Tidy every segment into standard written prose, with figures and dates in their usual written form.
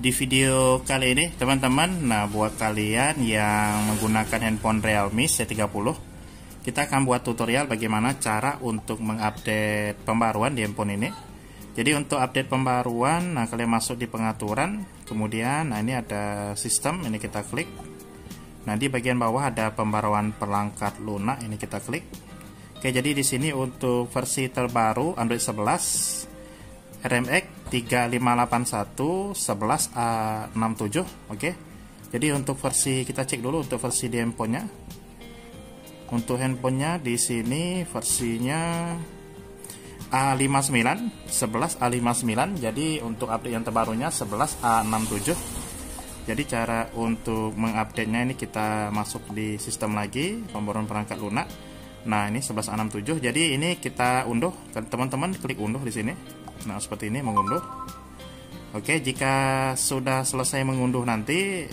Di video kali ini teman-teman, nah buat kalian yang menggunakan handphone Realme C30, kita akan buat tutorial bagaimana cara untuk mengupdate pembaruan di handphone ini. Jadi untuk update pembaruan, nah kalian masuk di pengaturan, kemudian nah ini ada sistem, ini kita klik. Nah di bagian bawah ada pembaruan perangkat lunak, ini kita klik. Oke, jadi di sini untuk versi terbaru Android 11 RMX 3581 11A67. Oke. Jadi untuk versi kita cek dulu untuk versi di handphonenya. Untuk handphonenya di sini versinya A59 11A59. Jadi untuk update yang terbarunya 11A67. Jadi cara untuk mengupdate-nya ini kita masuk di sistem lagi, pembaruan perangkat lunak. Nah, ini 11A67. Jadi ini kita unduh. Teman-teman klik unduh di sini. Nah, seperti ini mengunduh. Oke, jika sudah selesai mengunduh nanti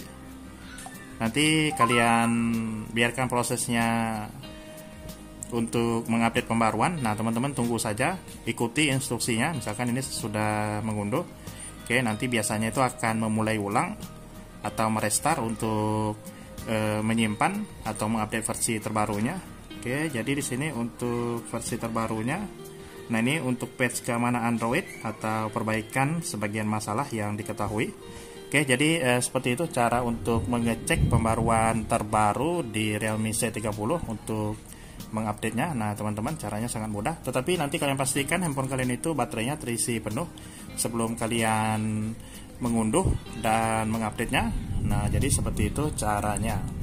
kalian biarkan prosesnya untuk mengupdate pembaruan. Nah, teman-teman tunggu saja, ikuti instruksinya. Misalkan ini sudah mengunduh. Oke, nanti biasanya itu akan memulai ulang atau merestart untuk menyimpan atau mengupdate versi terbarunya. Oke, jadi di sini untuk versi terbarunya. Nah, ini untuk patch keamanan Android atau perbaikan sebagian masalah yang diketahui. Oke, jadi seperti itu cara untuk mengecek pembaruan terbaru di Realme C30 untuk mengupdate-nya. Nah, teman-teman, caranya sangat mudah. Tetapi nanti kalian pastikan handphone kalian itu baterainya terisi penuh sebelum kalian mengunduh dan mengupdate-nya. Nah, jadi seperti itu caranya.